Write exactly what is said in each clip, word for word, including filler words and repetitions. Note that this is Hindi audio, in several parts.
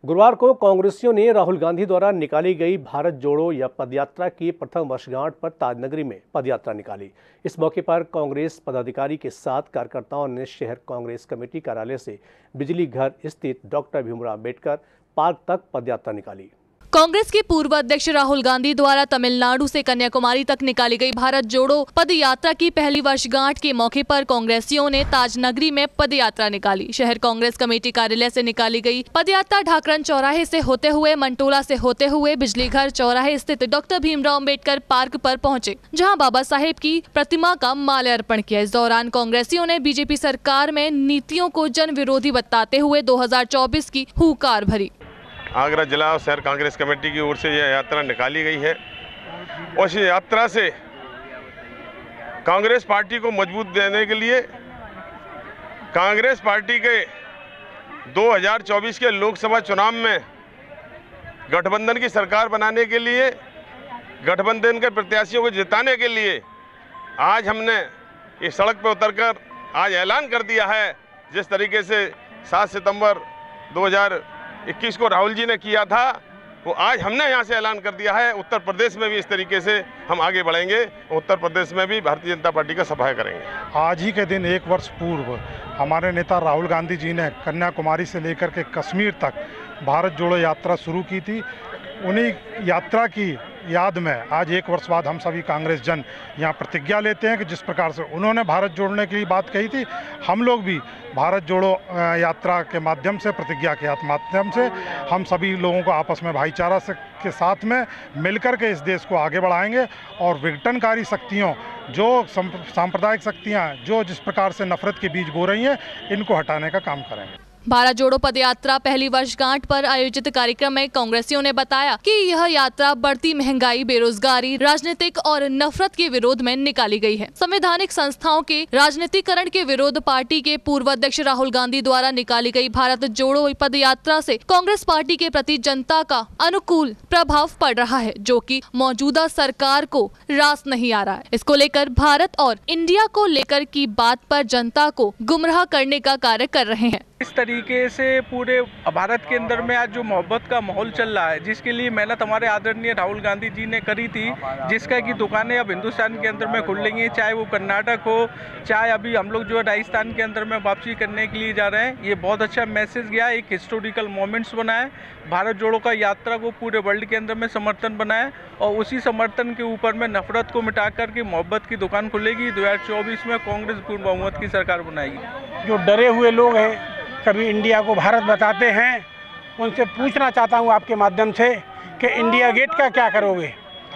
गुरुवार को कांग्रेसियों ने राहुल गांधी द्वारा निकाली गई भारत जोड़ो या पदयात्रा की प्रथम वर्षगांठ पर ताजनगरी में पदयात्रा निकाली। इस मौके पर कांग्रेस पदाधिकारी के साथ कार्यकर्ताओं ने शहर कांग्रेस कमेटी कार्यालय से बिजली घर स्थित डॉक्टर भीमराव अंबेडकर पार्क तक पदयात्रा निकाली। कांग्रेस के पूर्व अध्यक्ष राहुल गांधी द्वारा तमिलनाडु से कन्याकुमारी तक निकाली गई भारत जोड़ो पदयात्रा की पहली वर्षगांठ के मौके पर कांग्रेसियों ने ताजनगरी में पदयात्रा निकाली। शहर कांग्रेस कमेटी कार्यालय से निकाली गई पदयात्रा ढाकरन चौराहे से होते हुए मंटोला से होते हुए बिजली घर चौराहे स्थित डॉक्टर भीमराव अंबेडकर पार्क पर पहुंचे, जहां बाबा साहेब की प्रतिमा का माल्यार्पण किया। इस दौरान कांग्रेसियों ने बीजेपी सरकार में नीतियों को जन विरोधी बताते हुए दो हजार चौबीस की हुंकार भरी। आगरा जिला और शहर कांग्रेस कमेटी की ओर से यह यात्रा निकाली गई है और इस यात्रा से कांग्रेस पार्टी को मजबूत देने के लिए कांग्रेस पार्टी के दो हज़ार चौबीस के लोकसभा चुनाव में गठबंधन की सरकार बनाने के लिए, गठबंधन के प्रत्याशियों को जिताने के लिए आज हमने इस सड़क पर उतरकर आज ऐलान कर दिया है। जिस तरीके से सात सितंबर दो हज़ार इक्कीस को राहुल जी ने किया था, वो आज हमने यहाँ से ऐलान कर दिया है। उत्तर प्रदेश में भी इस तरीके से हम आगे बढ़ेंगे। उत्तर प्रदेश में भी भारतीय जनता पार्टी का सफाया करेंगे। आज ही के दिन एक वर्ष पूर्व हमारे नेता राहुल गांधी जी ने कन्याकुमारी से लेकर के कश्मीर तक भारत जोड़ो यात्रा शुरू की थी। उन्हीं यात्रा की याद में आज एक वर्ष बाद हम सभी कांग्रेस जन यहाँ प्रतिज्ञा लेते हैं कि जिस प्रकार से उन्होंने भारत जोड़ने की बात कही थी, हम लोग भी भारत जोड़ो यात्रा के माध्यम से, प्रतिज्ञा के माध्यम से हम सभी लोगों को आपस में भाईचारा से के साथ में मिलकर के इस देश को आगे बढ़ाएंगे और विघटनकारी शक्तियों, जो सांप्रदायिक शक्तियाँ जो जिस प्रकार से नफरत के बीज बो रही हैं, इनको हटाने का काम करेंगे। भारत जोड़ो पदयात्रा पहली वर्षगांठ पर आयोजित कार्यक्रम में कांग्रेसियों ने बताया कि यह यात्रा बढ़ती महंगाई, बेरोजगारी, राजनीतिक और नफरत के विरोध में निकाली गई है। संवैधानिक संस्थाओं के राजनीतिकरण के विरोध पार्टी के पूर्व अध्यक्ष राहुल गांधी द्वारा निकाली गई भारत जोड़ो पदयात्रा से कांग्रेस पार्टी के प्रति जनता का अनुकूल प्रभाव पड़ रहा है, जो कि मौजूदा सरकार को रास नहीं आ रहा है। इसको लेकर भारत और इंडिया को लेकर की बात पर जनता को गुमराह करने का कार्य कर रहे हैं। इस तरीके से पूरे भारत के अंदर में आज जो मोहब्बत का माहौल चल रहा है, जिसके लिए मेहनत हमारे आदरणीय राहुल गांधी जी ने करी थी, जिसका कि दुकानें अब हिंदुस्तान के अंदर में खुल रही हैं, चाहे वो कर्नाटक हो, चाहे अभी हम लोग जो है राजस्थान के अंदर में वापसी करने के लिए जा रहे हैं। ये बहुत अच्छा मैसेज गया, एक हिस्टोरिकल मोमेंट्स बना है। भारत जोड़ो का यात्रा को पूरे वर्ल्ड के अंदर में समर्थन बना है और उसी समर्थन के ऊपर में नफरत को मिटा करके मोहब्बत की दुकान खुलेगी। दो हज़ार चौबीस में कांग्रेस पूर्ण बहुमत की सरकार बनाएगी। जो डरे हुए लोग हैं, कभी इंडिया को भारत बताते हैं, उनसे पूछना चाहता हूं आपके माध्यम से कि इंडिया गेट का क्या करोगे?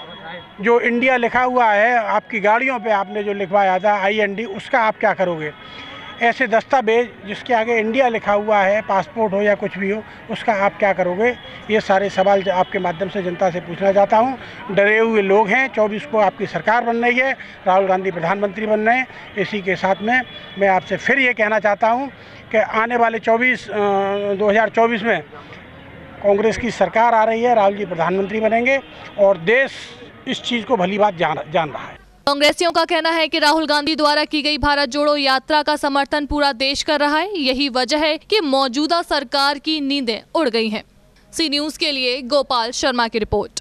जो इंडिया लिखा हुआ है आपकी गाड़ियों पे, आपने जो लिखवाया था आई एन डी, उसका आप क्या करोगे? ऐसे दस्तावेज जिसके आगे इंडिया लिखा हुआ है, पासपोर्ट हो या कुछ भी हो, उसका आप क्या करोगे? ये सारे सवाल आपके माध्यम से जनता से पूछना चाहता हूँ। डरे हुए लोग हैं। चौबीस को आपकी सरकार बन रही है, राहुल गांधी प्रधानमंत्री बन रहे हैं। इसी के साथ में मैं आपसे फिर ये कहना चाहता हूँ कि आने वाले चौबीस दो हज़ार चौबीस में कांग्रेस की सरकार आ रही है, राहुल जी प्रधानमंत्री बनेंगे और देश इस चीज़ को भली बात जान जान रहा है। कांग्रेसियों का कहना है कि राहुल गांधी द्वारा की गई भारत जोड़ो यात्रा का समर्थन पूरा देश कर रहा है। यही वजह है कि मौजूदा सरकार की नींदें उड़ गई हैं। सी न्यूज़ के लिए गोपाल शर्मा की रिपोर्ट।